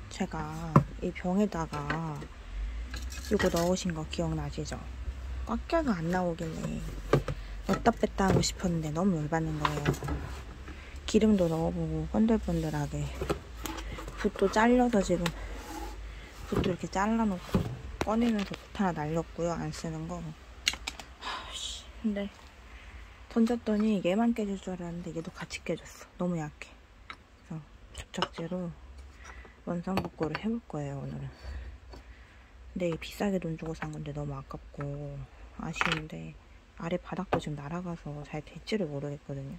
제가 이 병에다가 이거 넣으신 거 기억나시죠? 꽉 껴서 안 나오길래 넣다 뺐다 하고 싶었는데 너무 열받는 거예요. 기름도 넣어보고 번들번들하게 붓도 잘려서 지금 붓도 이렇게 잘라놓고 꺼내면서 붓 하나 날렸고요. 안 쓰는 거. 근데 던졌더니 얘만 깨질 줄 알았는데 얘도 같이 깨졌어. 너무 약해. 그래서 접착제로 원상복구를 해볼 거예요, 오늘은. 근데 비싸게 돈 주고 산 건데 너무 아깝고 아쉬운데 아래 바닥도 지금 날아가서 잘 될지를 모르겠거든요.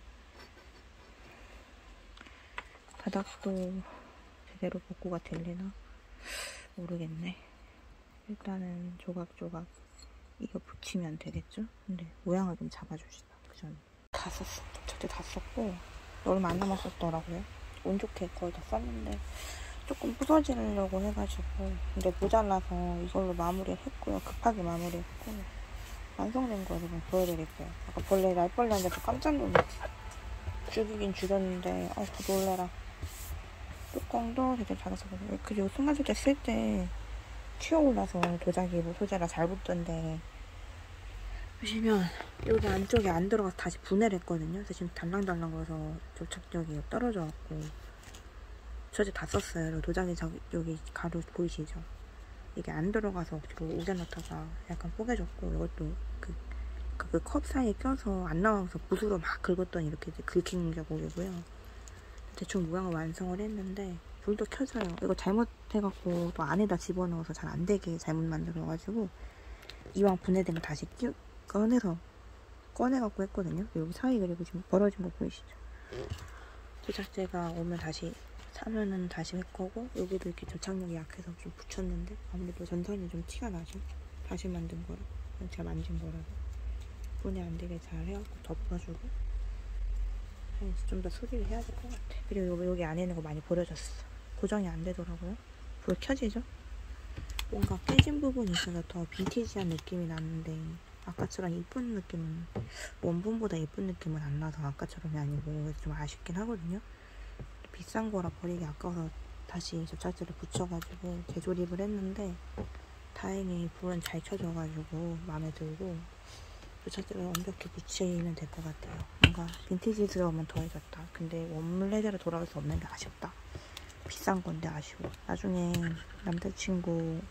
바닥도 제대로 복구가 될래나 모르겠네. 일단은 조각조각 이거 붙이면 되겠죠? 근데 모양을 좀 잡아주시다. 그 전에 다 썼어. 접착제 다 썼고 얼마 안 남았었더라고요. 운 좋게 거의 다 썼는데 조금 부서지려고 해가지고 근데 모자라서 이걸로 마무리를 했고요. 급하게 마무리했고 완성된 거 여러분 보여드릴게요. 아까 벌레 날벌레한테 깜짝 놀랐어. 죽이긴 죽였는데 더 놀래라. 뚜껑도 되게 잘 썼거든요. 그리고 순간소재 쓸 때 튀어올라서 도자기 뭐 소재가 잘 붙던데 보시면 여기 안쪽에 안 들어가서 다시 분해를 했거든요. 그래서 지금 달랑달랑거려서 접착력이 떨어져갖고 소재 다 썼어요. 도자기 여기 가루 보이시죠? 이게 안 들어가서 억지로 우겨넣다가 약간 뽀개졌고 이것도 그 컵 사이에 껴서 안 나와서 붓으로 막 긁었더니 이렇게 긁힌 게 보이고요. 대충 모양을 완성을 했는데 불도 켜져요. 이거 잘못해갖고 또 안에다 집어넣어서 잘 안되게 잘못 만들어가지고 이왕 분해된 거 다시 꺼내갖고 했거든요. 여기 사이 그리고 지금 벌어진 거 보이시죠? 도착제가 오면 다시 사면은 다시 할 거고 여기도 이렇게 접착력이 약해서 좀 붙였는데 아무래도 전선이 좀 티가 나죠. 다시 만든 거라 제가 만진 거라서 분해 안 되게 잘 해갖고 덮어주고 좀 더 수리를 해야 될 것 같아. 그리고 여기 안에 있는 거 많이 버려졌어. 고정이 안 되더라고요. 불 켜지죠? 뭔가 깨진 부분이 있어서 더 빈티지한 느낌이 나는데 아까처럼 이쁜 느낌은 원본보다 예쁜 느낌은 안 나서 아까처럼이 아니고 좀 아쉽긴 하거든요. 비싼 거라 버리기 아까워서 다시 접착제를 붙여가지고 재조립을 했는데 다행히 불은 잘 켜져가지고 마음에 들고 접착제를 완벽히 붙이면 될 것 같아요. 뭔가 빈티지스러우면 더해졌다. 근데 원래대로 돌아올 수 없는 게 아쉽다. 비싼 건데 아쉬워. 나중에 남자친구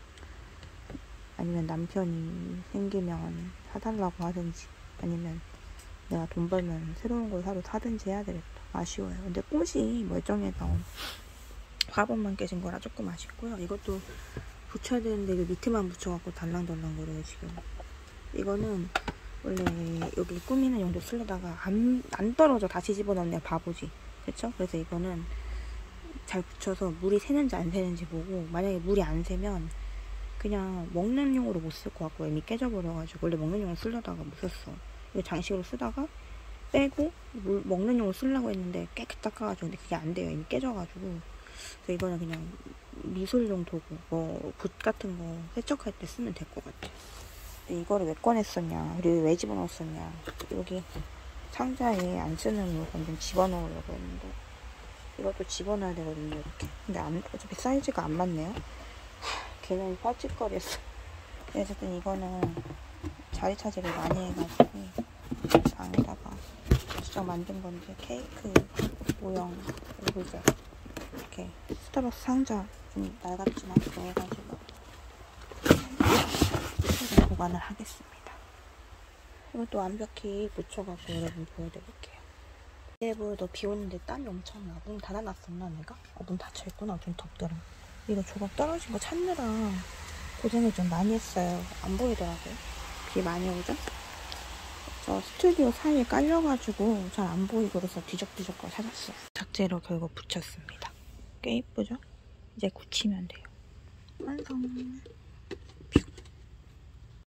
아니면 남편이 생기면 사달라고 하든지 아니면 내가 돈 벌면 새로운 걸 사든지 해야 되겠다. 아쉬워요. 근데 꽃이 멀쩡해서 화분만 깨진 거라 조금 아쉽고요. 이것도 붙여야 되는데 이거 밑에만 붙여갖고 달랑달랑 거려요 지금. 이거는 원래 여기 꾸미는 용도 쓰려다가 안 떨어져. 다시 집어넣는 바보지. 그쵸? 그래서 이거는 잘 붙여서 물이 새는지 안 새는지 보고 만약에 물이 안 새면 그냥 먹는 용으로 못 쓸 것 같고 이미 깨져버려가지고 원래 먹는 용으로 쓰려다가 못 썼어. 이거 장식으로 쓰다가 빼고 먹는 용으로 쓰려고 했는데 깨끗 닦아가지고 근데 그게 안 돼요. 이미 깨져가지고. 그래서 이거는 그냥 미술용 도구 뭐 붓 같은 거 세척할 때 쓰면 될 것 같아. 이거를 왜 꺼냈었냐 그리고 왜 집어넣었었냐 여기 상자에 안 쓰는 물건 좀 집어넣으려고 했는데 이것도 집어넣어야 되거든요 이렇게. 근데 어차피 사이즈가 안 맞네요. 걔는 뻘짓거리였어. 어쨌든 이거는 자리 차지를 많이 해가지고 안에다가 직접 만든 건데 케이크 모형 보이죠? 이렇게 스타벅스 상자 좀 낡았지만 넣어가지고 보관을 하겠습니다. 이것도 완벽히 붙여갖고 여러분 보여드릴게요. 내부도 비 오는데 땀이 엄청 나. 문 닫아놨었나 내가? 문 닫혀있구나. 좀 덥더라. 이거 조각 떨어진 거 찾느라 고생을 좀 많이 했어요. 안 보이더라고요. 비 많이 오죠? 저 스튜디오 사이에 깔려가지고 잘 안 보이고 그래서 뒤적뒤적 걸 찾았어요. 작재로 결국 붙였습니다. 꽤 이쁘죠? 이제 굳히면 돼요. 완성!